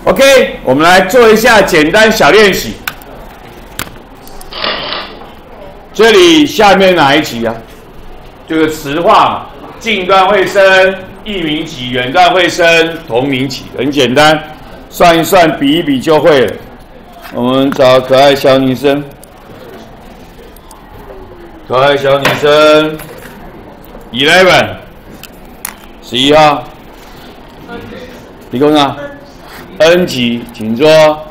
OK， 我们来做一下简单小练习。这里下面哪一级啊？这个词化嘛，近端会生异名级，远端会生同名级，很简单，算一算，比一比就会了。我们找可爱小女生，可爱小女生 ，11， 11号，你跟我讲 ，N 级，请坐。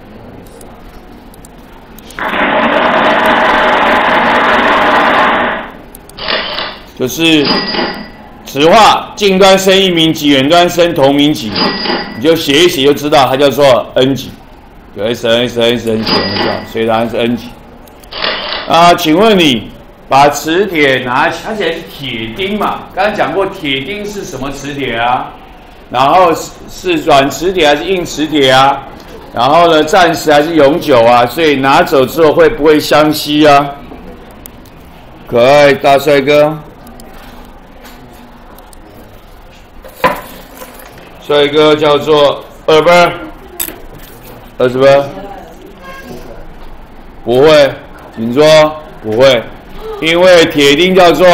就是词化，近端生异名级，远端生同名级，你就写一写就知道，它叫做 N 级，就 S 所以答案是 N 级。请问你把磁铁拿起，它写的是铁钉嘛？刚刚讲过，铁钉是什么磁铁啊？然后是软磁铁还是硬磁铁啊？然后呢，暂时还是永久啊？所以拿走之后会不会相吸啊？可爱大帅哥。帅哥叫做2分，20分，不会，请说不会，因为铁钉叫做，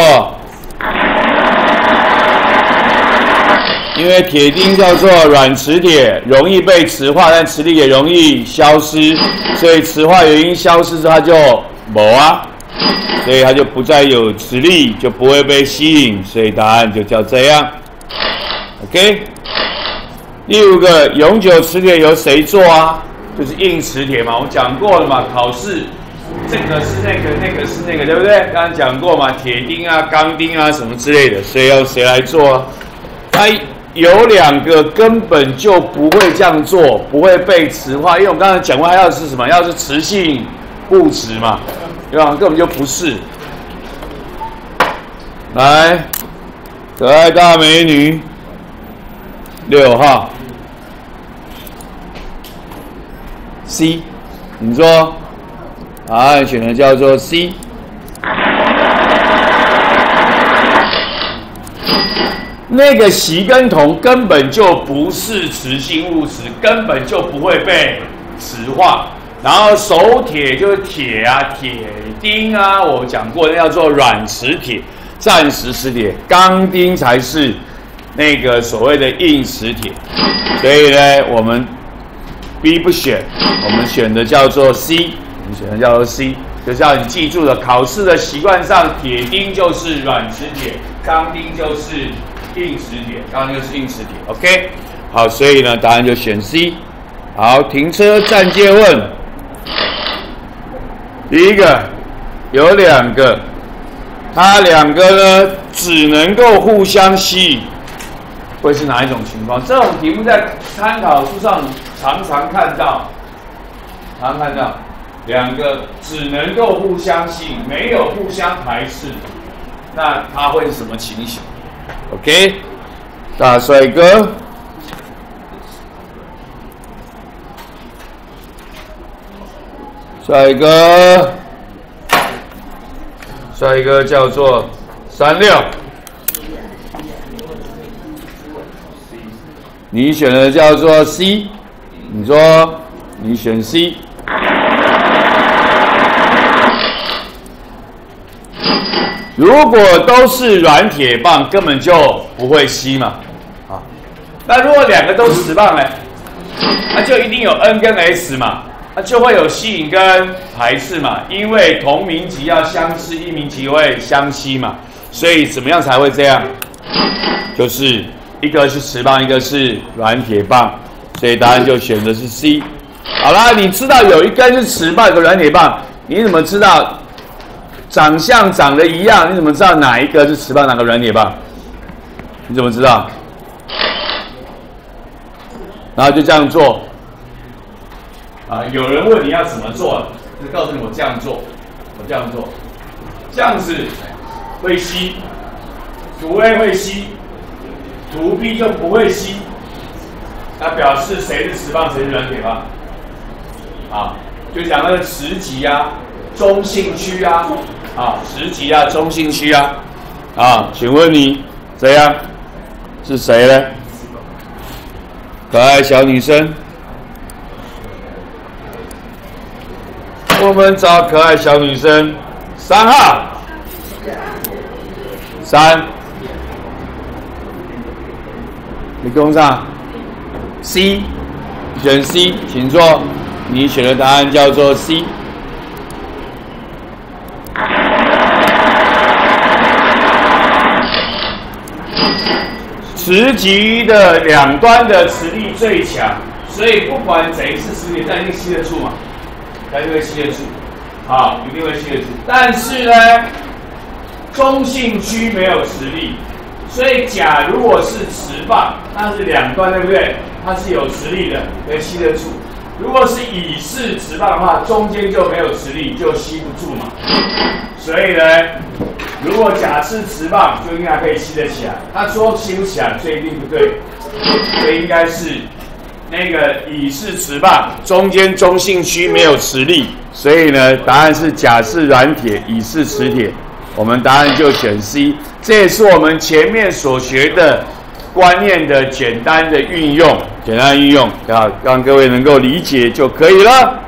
软磁铁，容易被磁化，但磁力也容易消失，所以磁化原因消失之后它就没啊，所以它就不再有磁力，就不会被吸引，所以答案就叫这样 ，OK。第5个，永久磁铁由谁做啊？就是硬磁铁嘛，我讲过了嘛，考试这个是那个，那个是那个，对不对？刚刚讲过嘛，铁钉啊、钢钉啊什么之类的，所以要谁来做啊？有2个根本就不会这样做，不会被磁化，因为我刚才讲过，它要是什么？要是磁性物质嘛，对吧？根本就不是。来，可爱大美女6号 C， 你说答案选的叫做 C。那个锡跟铜根本就不是磁性物质，根本就不会被磁化。然后手铁就是铁啊、铁钉啊，我讲过那叫做软磁铁、暂时磁铁，钢钉才是那个所谓的硬磁铁。所以呢，我们 B 不选，我们选的叫做 C， 我们选的叫做 C， 就是要你记住了，考试的习惯上，铁钉就是软磁铁，钢钉就是硬磁铁，钢钉就是硬磁铁 ，OK， 好，所以呢，答案就选 C。好，停车暂借问，第1个有2个，它2个呢只能够互相吸引，会是哪一种情况？这种题目在参考书上常常看到2个只能够互相吸引，没有互相排斥，那它会是什么情形 ？OK， 大帅哥，帅哥叫做36，你选的叫做 C， 你说你选 C。如果都是软铁棒，根本就不会吸嘛，那如果2个都是磁棒呢，那就一定有 N 跟 S 嘛，那就会有吸引跟排斥嘛，因为同名级要相斥，异名级会相吸嘛，所以怎么样才会这样？就是一个是磁棒，一个是软铁棒，所以答案就选的是 C。好啦，你知道有一根是磁棒，有个软铁棒，你怎么知道？长相长得一样，你怎么知道哪一个是磁棒，哪个软铁棒？你怎么知道？然后就这样做。有人问你要怎么做，就告诉你我这样做，我这样做，这样子会吸，图 A 会吸，图 B 就不会吸，那表示谁是磁棒，谁是软铁棒？就讲那个磁极啊。中性区啊，磁极啊，中性区啊，请问你怎样？是谁呢？可爱小女生我们找可爱小女生，3号，3，你跟上 ，C， 选 C， 请坐。你选的答案叫做 C。磁极的两端的磁力最强，所以不管怎一次磁力，它一定吸得住嘛，它一定会吸得住，好，一定会吸得住。但是呢，中性区没有磁力，所以假如我是磁棒，那是两端对不对？它是有磁力的，可以吸得住。如果是乙式磁棒的话，中间就没有磁力，就吸不住嘛。所以呢，如果甲式磁棒就应该可以吸得起来，他说吸不起来，这一定不对，这应该是那个乙式磁棒中间中性区没有磁力，所以呢，答案是甲式软铁，乙式磁铁，我们答案就选 C。这也是我们前面所学的观念的简单的运用，让各位能够理解就可以了。